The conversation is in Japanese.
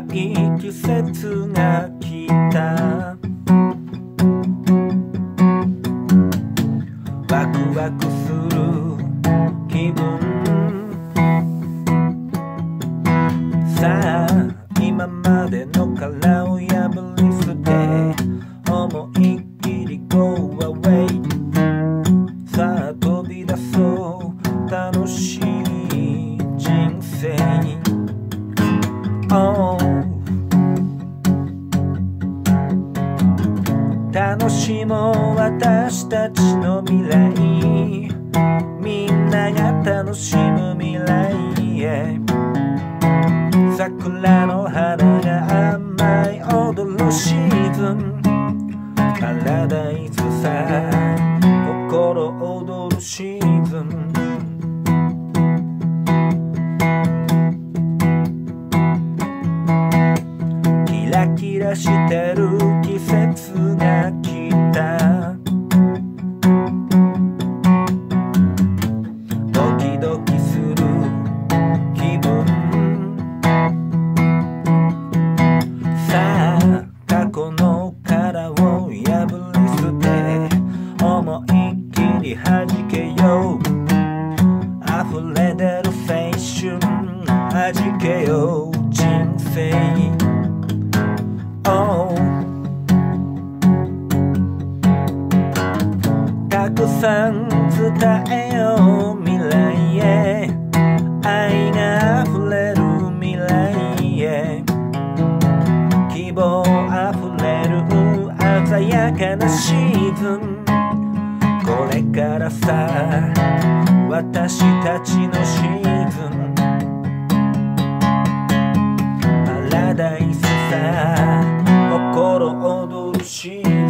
い季節が来た。ワクワクする気分。さあ今までの殻を破り捨て、思いっきりGOAWAY。さあ飛び出そう楽しい人生。楽しもう私たちの未来。みんなが楽しむ未来へ。桜の花が舞い踊るseason。パラダイスさ心踊るseason。キラキラしてる季節が来た。ドキドキする気分。さあ過去の殻を破り捨て、思いっきりはじけよう。溢れ出る青春、はじけよう人生。たくさん伝えよう未来へ。愛があふれる未来へ。希望あふれる鮮やかなseason。これからさ私たちのseason。パラダイスさ心踊るseason。